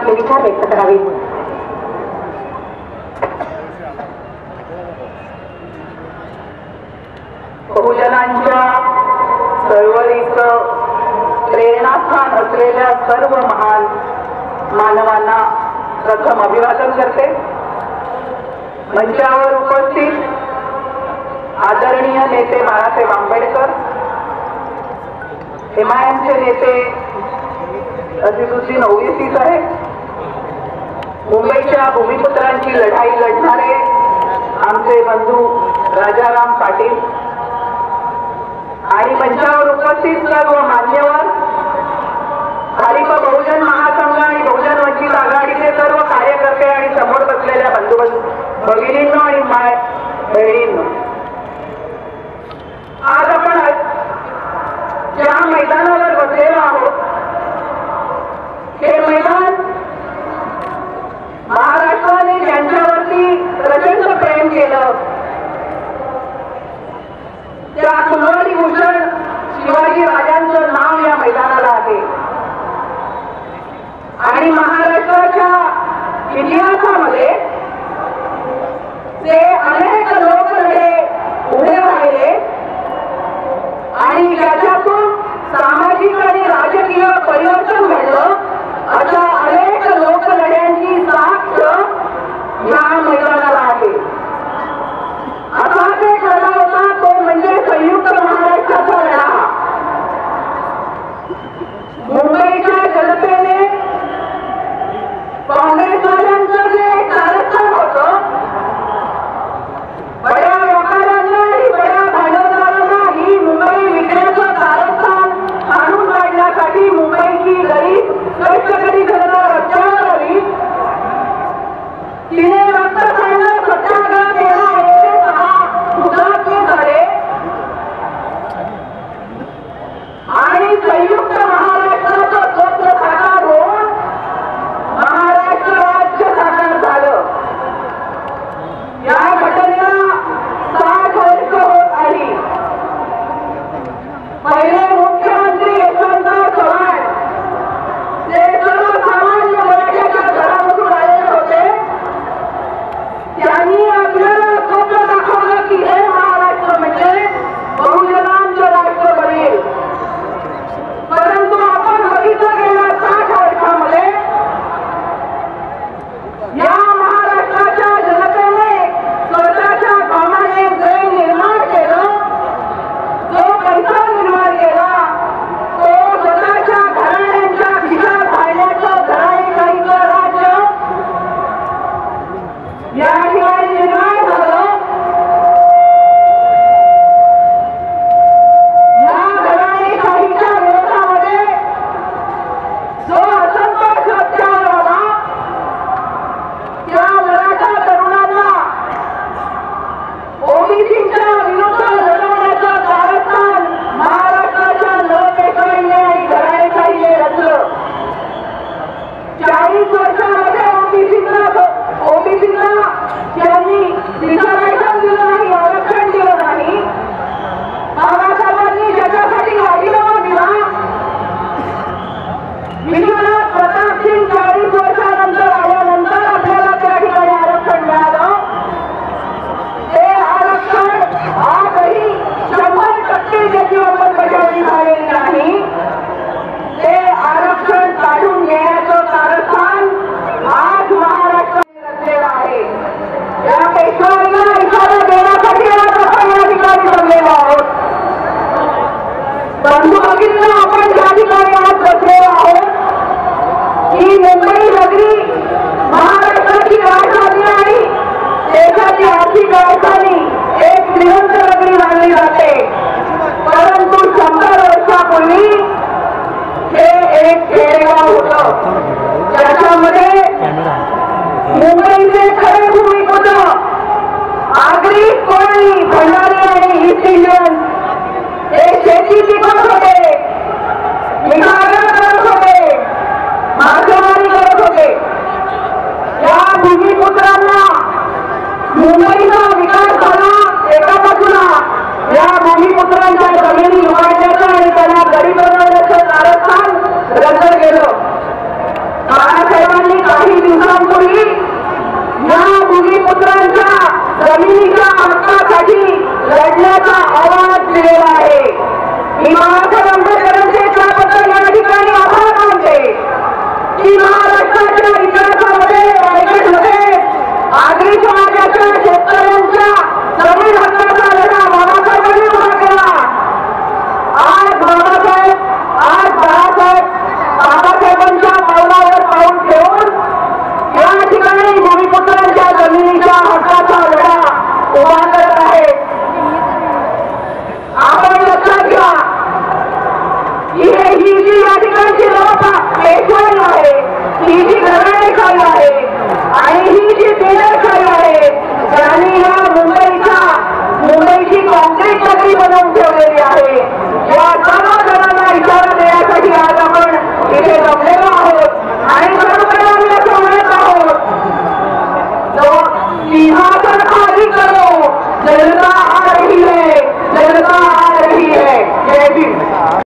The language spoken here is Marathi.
आपले विचार व्यक्त करावे। बहुजनांच्या चळवळीचं प्रेरणास्थान असलेल्या सर्व महान मानवांना प्रथम अभिवादन करते। मंचावर उपस्थित आदरणीय नेते बाळासाहेब आंबेडकर, MIMचे नेते अझीजुद्दीन ओवेसी साहेब, मुंबईच्या भूमिपुत्रांची लढाई लढणारे आमचे बंधू राजाराम पाटील आणि मंचावर उपस्थित सर्व मान्यवर, भारिप बहुजन महासंघ आणि बहुजन वंचित आघाडीचे सर्व कार्यकर्ते आणि समोर बसलेल्या बंधू भगिनींनो आणि माय बहिणींनो, आज आपण ज्या मैदानावर बसलेलो आहोत हे मैदान महाराष्ट्राने ज्यांच्यावरती प्रचंड प्रेम केलं त्या कुलवाडी भूषण शिवाजी राजांचं नाव या मैदानाला आहे आणि महाराष्ट्राच्या इतिहासामध्ये ते अनेक लोकलढे उभे राहिले आणि ज्याच्यातून सामाजिक आणि राजकीय परिवर्तन घडलं अशा अनेक लोकलढ्यांची साक्ष या मैदानाला आहे। असाच एक लढा होता तो म्हणजे संयुक्त महाराष्ट्राचा लढा। मुंबईच्या जनतेने काँग्रेसवाल्यांचं जे कारस्थान होतं, बड्या व्यापाऱ्यांना आणि बड्या भांडवलदारांना ही मुंबई विकण्याचं कारस्थान आणून काढण्यासाठी मुंबईची गरीब कष्टकरी जनता रस्त्यावर आली। तिने रक्त सांडलं, सत्याग्रह केला, 106 हुतात्मे झाले आणि संयुक्त महाराष्ट्राचं स्वप्न साकार होऊन महाराष्ट्र राज्य साकार झालं। या घटनेला 60 वर्ष होत आली। पहिले मुख्यमंत्री यशवंतराव चव्हाण ते सर्वसामान्य मराठ्याच्या घरामधून आलेले होते। त्यांनी आपल्याला स्वप्न दाखवलं की हे महाराष्ट्र म्हणजे बहुजनांचं राष्ट्र बनेल, परंतु आपण बघितलं गेल्या 60 वर्षामध्ये या महाराष्ट्राच्या जनतेने स्वतःच्या कामाने जे निर्माण केलं, जो पैसा निर्माण केला, तो स्वतःच्या घराण्यांच्या खिशात घालण्याचं घराणेशाहीचं राज्य या ठिकाणी निर्माण झालं। या घराणेशाहीच्या विरोधामध्ये जो असंतोष रस्त्यावर आला त्या मराठा तरुणांना ओबीसीच्या विरुद्ध लढवण्याचं कारस्थान महाराष्ट्राच्या नवपेशव्यांनी आणि घराणेशाहीने रचलं। 40 वर्षामध्ये ओबीसीला त्यांनी रिझर्वेशन दिलं नाही, आरक्षण दिलं नाही। बाबासाहेबांनी ज्याच्यासाठी राजीनामा दिला, विश्वनाथ प्रताप सिंग 40 वर्षानंतर आल्यानंतर आपल्याला त्या ठिकाणी आरक्षण मिळालं। ते आरक्षण आजही 100% त्याची अंमलबजावणी झालेली नाही। ते आरक्षण काढून घेण्याचं कारस्थान आज महाराष्ट्राने रचलेलं आहे। या पेशवाईला इशारा देण्यासाठी आज आपण या ठिकाणी जमलेलो आहोत। बंधू भगिनींनो, आपण ज्या ठिकाणी आज बसलेलो आहोत ही मुंबई नगरी महाराष्ट्राची राजधानी आणि देशाची आर्थिक राजधानी एक श्रीमंत नगरी मानली जाते, परंतु 100 वर्षापूर्वी हे एक खेडेगाव होतं ज्याच्यामध्ये मुंबईचे खरे भूमिपुत्र आगरी, कोळी, भंडारी आणि ईस्ट इंडियन हे शेती पिकवत होते, मिठागड करत होते, मासेमारी करत होते। या भूमिपुत्रांना मुंबईचा विकास दिलेला आहे. मी बाबासाहेब आंबेडकरांचे त्याबद्दल या ठिकाणी आभार मानते की महाराष्ट्राच्या इतिहासामध्ये रायगडमध्ये आगरी समाजाच्या शेतकऱ्यांच्या जमीन हक्काचा लढा बाबासाहेबांनी उभा केला. आज बाबासाहेबांच्या पावलावर पाऊल ठेवून या ठिकाणी भूमिपुत्रांच्या जमिनीच्या हक्काचा लढा उभा करत आहे. आपण लक्षात घ्या ही जी या ठिकाणची पेशवाई आहे, ही जी घराणेशाही आहे आणि ही जी बिल्डरशाही आहे, त्यांनी या मुंबईची काँक्रीट नगरी बनवून ठेवलेली आहे. या